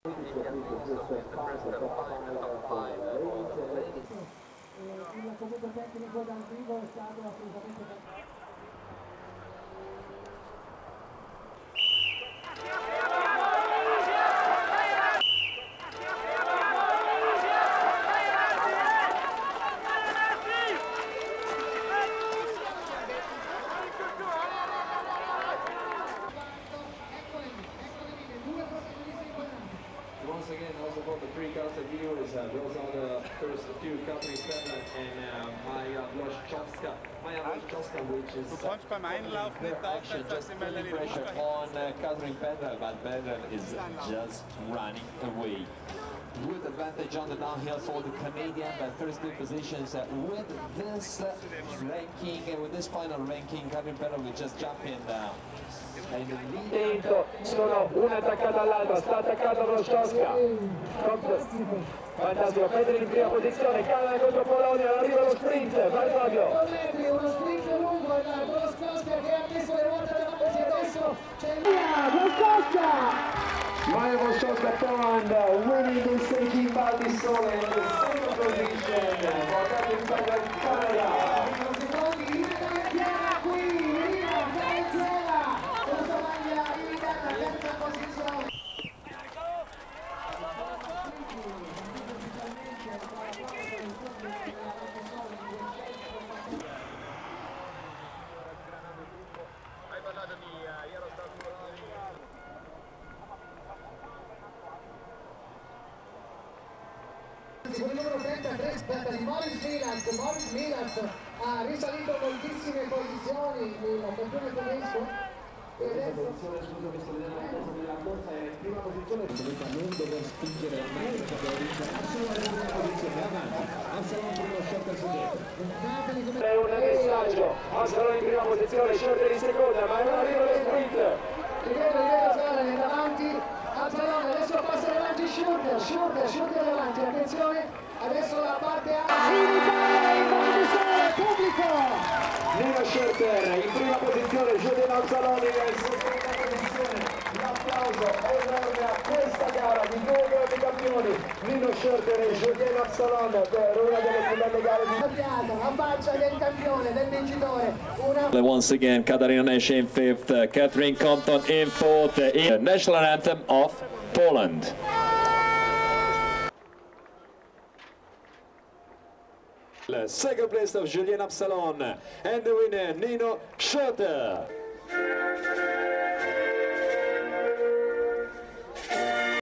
Il commento tecnico dal vivo è stato assolutamente Once again, also for the pre-casted viewers, those are the first few Catharine and Maja Wloszczowska. Maja Wloszczowska, which is action, just putting pressure on Catharine Pendrel, but Pendrel is just running away. Good advantage on the downhill for the Canadian, but first two positions with this ranking, with this final ranking, Catharine Pendrel will just jump in down. Sono una attaccata all'altra, sta attaccata Wloszczowska. Fantastico, Catharine in prima posizione, Canada contro Polonia, arriva lo sprint, vai Fabio. uno sprint lungo, la Wloszczowska che ha messo le ruote davanti, adesso c'è Wloszczowska! Maja Wloszczowska Poland winning this taking Val di Sole in the second position for Catharine Pendrel, Canada. Hai parlato di Jaroslav Kulhavy. Con il numero 33 aspetta di Maurice Milas ha risalito moltissime posizioni il campione tedesco e adesso la corsa è in prima posizione, non deve spingere la macchina che abbiamo visto Absalon in prima posizione, avanti, Absalon primo, Schurter su dietro. È un messaggio, Absalon in prima posizione, Schurter in seconda, ma non arriva lo sprint. rivedo Sara davanti, Absalon, adesso passa davanti Schurter davanti, attenzione, adesso la parte A, in Italia, in Val di Sole, pubblico! Nino Schurter in prima posizione, Julien Absalon in seconda posizione, l'applauso enorme a questa gara di due grandi campioni, Nino Schurter e Julien Absalon per una delle più belle gare di a faccia del campione, del vincitore, Once again, Catharine Nesh in fifth, Catharine Compton in fourth, in the national anthem of Poland. Second place of Julien Absalon and the winner Nino Schurter.